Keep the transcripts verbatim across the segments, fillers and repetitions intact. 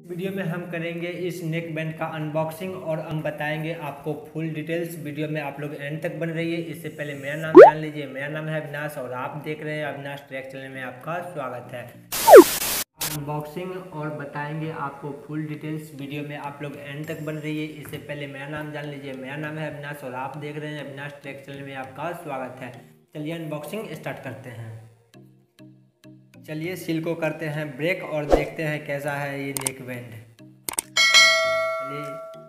Video में हम करेंगे इस नेक बैंड का अनबॉक्सिंग और हम बताएंगे आपको फुल डिटेल्स। वीडियो में आप लोग एंड तक बन रही है। इससे पहले मेरा नाम जान लीजिए। मेरा नाम है अविनाश और आप देख रहे हैं अविनाश ट्रैक चैनल में आपका स्वागत है। अनबॉक्सिंग और बताएंगे आपको फुल डिटेल्स। वीडियो में आप लोग एंड तक बन रही है। इससे पहले मेरा नाम जान लीजिए। मेरा नाम है अविनाश और आप देख रहे हैं अविनाश ट्रैक चैनल में आपका स्वागत है। चलिए अनबॉक्सिंग स्टार्ट करते हैं। चलिए सील को करते हैं ब्रेक और देखते हैं कैसा है ये नेक बैंड। चलिए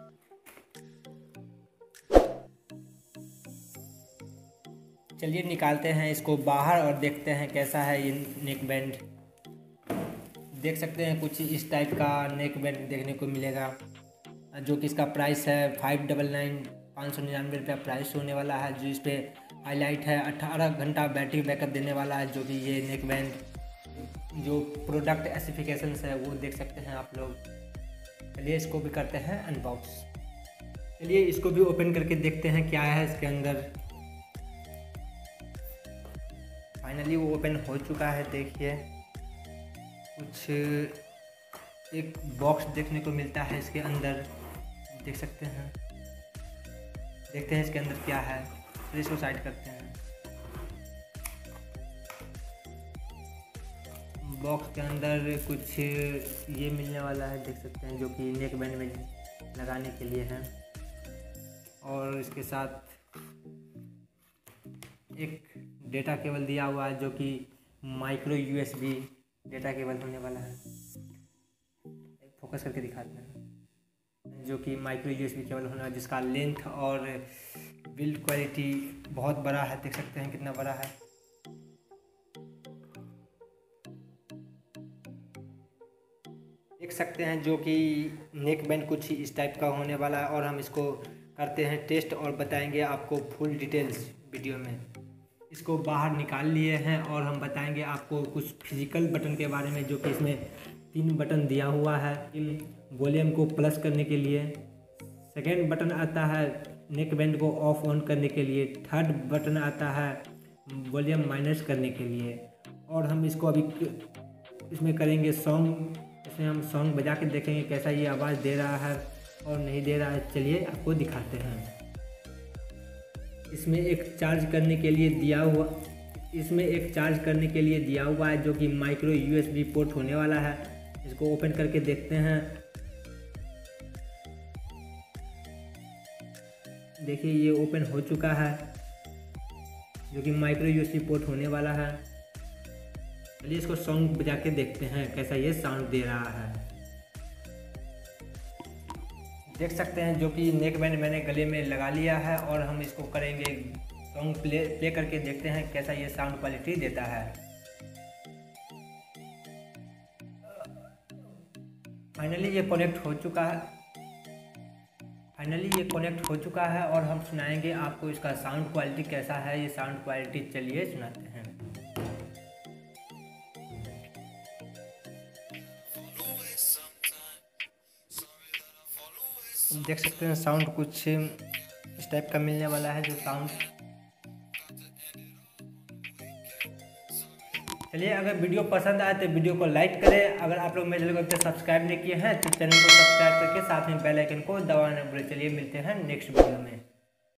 चलिए निकालते हैं इसको बाहर और देखते हैं कैसा है ये नेक बैंड। देख सकते हैं कुछ इस टाइप का नेक बैंड देखने को मिलेगा, जो कि इसका प्राइस है फाइव डबल नाइन पाँच सौ निन्यानवे रुपया प्राइस होने वाला है। जो इस पर हाईलाइट है अठारह घंटा बैटरी बैकअप देने वाला है। जो कि ये नेक बैंड जो प्रोडक्ट स्पेसिफिकेशंस है वो देख सकते हैं आप लोग। चलिए इसको भी करते हैं अनबॉक्स। चलिए इसको भी ओपन करके देखते हैं क्या है इसके अंदर। फाइनली वो ओपन हो चुका है। देखिए कुछ एक बॉक्स देखने को मिलता है इसके अंदर, देख सकते हैं। देखते हैं इसके अंदर क्या है। फिर इसको साइड करते हैं। बॉक्स के अंदर कुछ ये मिलने वाला है, देख सकते हैं, जो कि नेक बैंड में लगाने के लिए है। और इसके साथ एक डेटा केबल दिया हुआ है, जो कि माइक्रो यूएसबी डेटा केबल होने वाला है। फोकस करके दिखाते हैं। जो कि माइक्रो यूएसबी केबल होना है, जिसका लेंथ और बिल्ड क्वालिटी बहुत बड़ा है। देख सकते हैं कितना बड़ा है। देख सकते हैं जो कि नेक बैंड कुछ इस टाइप का होने वाला है। और हम इसको करते हैं टेस्ट और बताएंगे आपको फुल डिटेल्स वीडियो में। इसको बाहर निकाल लिए हैं और हम बताएंगे आपको कुछ फिजिकल बटन के बारे में। जो कि इसमें तीन बटन दिया हुआ है वॉल्यूम को प्लस करने के लिए। सेकेंड बटन आता है नेक बैंड को ऑफ ऑन करने के लिए। थर्ड बटन आता है वॉल्यूम माइनस करने के लिए। और हम इसको अभी इसमें करेंगे सॉन्ग। इसमें हम सॉन्ग बजा के देखेंगे कैसा ये आवाज़ दे रहा है और नहीं दे रहा है। चलिए आपको दिखाते हैं। इसमें एक चार्ज करने के लिए दिया हुआ इसमें एक चार्ज करने के लिए दिया हुआ है, जो कि माइक्रो यूएसबी पोर्ट होने वाला है। इसको ओपन करके देखते हैं। देखिए ये ओपन हो चुका है, जो कि माइक्रो यूएसबी पोर्ट होने वाला है। चलिए इसको सॉन्ग बजा के देखते हैं कैसा ये साउंड दे रहा है। देख सकते हैं जो कि नेक बैंड मैंने गले में लगा लिया है और हम इसको करेंगे सॉन्ग प्ले प्ले करके देखते हैं कैसा ये साउंड क्वालिटी देता है। फाइनली ये कनेक्ट हो चुका है फाइनली ये कनेक्ट हो चुका है और हम सुनाएंगे आपको इसका साउंड क्वालिटी कैसा है। ये साउंड क्वालिटी चलिए सुनाते हैं। देख सकते हैं साउंड कुछ इस टाइप का मिलने वाला है। जो साउंड चलिए अगर वीडियो पसंद आए तो वीडियो को लाइक करें। अगर आप लोग मेरे चैनल को सब्सक्राइब नहीं किए हैं तो चैनल को सब्सक्राइब करके साथ में बेल आइकन को दबाना भूलें। चलिए मिलते हैं नेक्स्ट वीडियो में।